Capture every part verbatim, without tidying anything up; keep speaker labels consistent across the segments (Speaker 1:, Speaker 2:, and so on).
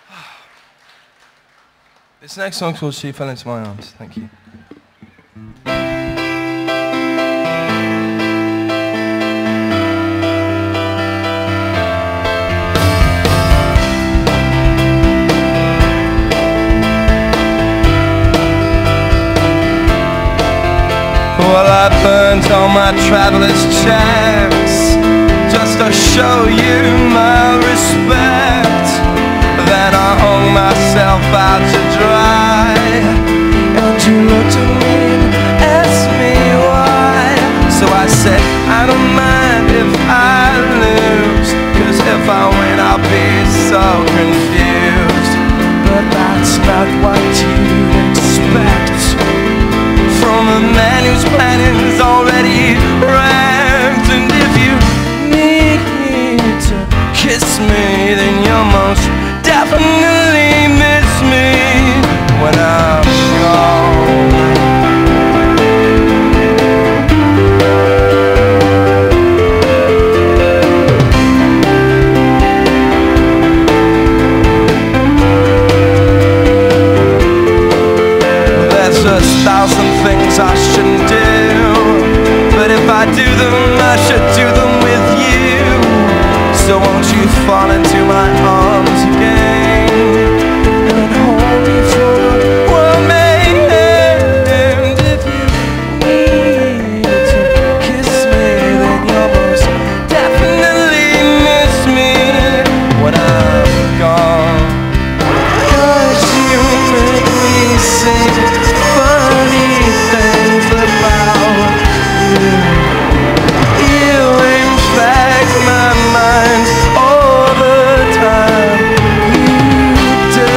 Speaker 1: This next song's called She Fell Into My Arms. Thank you. Well, I burnt all my traveler's checks just to show you my respect. Then I hung myself out to dry, and you looked at me and asked me why. So I said, I don't mind if I lose, 'cause if I win I'll be so confused. But that's not what you expect from a man whose planet is already wrecked. And if you need to kiss me, then you'll most definitely miss me when I'm gone. Thousand things I shouldn't do, but if I do them, I should do them with you. So won't you fall into my arms again and hold me for a moment? And if you need to kiss me, then you'll most definitely miss me when I'm gone. 'Cause you make me sing funny things about you. You infect my mind all the time. You do.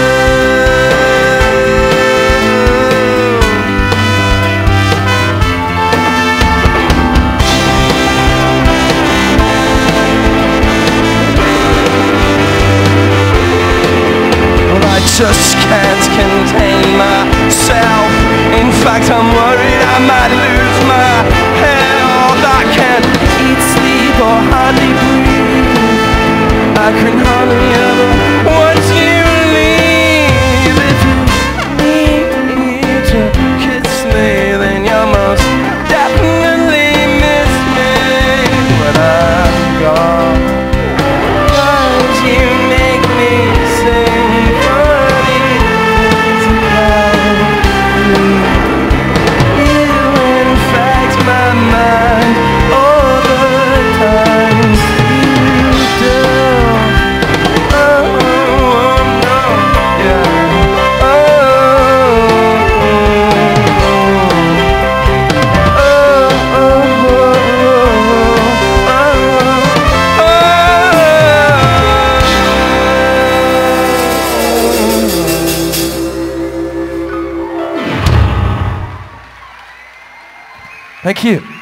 Speaker 1: Well, I just can't contain myself. In fact, I'm worried I might lose my health. I can't eat, sleep, or hardly breathe. I can hardly ever want you leave. If you need to kiss me, then you'll most definitely miss me when I'm gone. 'Cause you make me sing funny things about you. Thank you.